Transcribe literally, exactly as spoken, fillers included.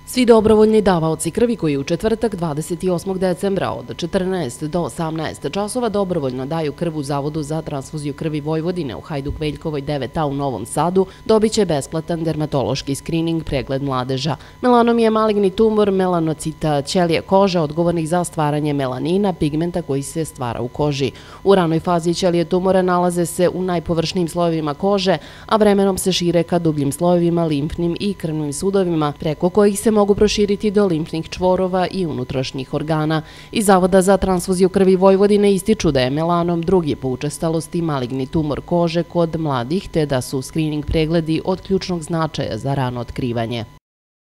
Svi dobrovoljni davaoci krvi koji u četvrtak dvadeset osmog decembra od četrnaest do osamnaest časova dobrovoljno daju krv u Zavodu za transfuziju krvi Vojvodine u Hajduk-Veljkovoj devet a u Novom Sadu dobit će besplatan dermatološki skrining pregled mladeža. Melanom je maligni tumor melanocita ćelije kože odgovornih za stvaranje melanina, pigmenta koji se stvara u koži. U ranoj fazi ćelije tumora nalaze se u najpovršnijim slojevima kože, a vremenom se šire ka dubljim slojevima, limfnim i krvnim sudovima, preko kojih se mogu proširiti do limfnih čvorova i unutrašnjih organa. Iz Zavoda za transfuziju krvi Vojvodine ističu da je melanom drugi po učestalosti maligni tumor kože kod mladih, te da su skrining pregledi od ključnog značaja za rano otkrivanje.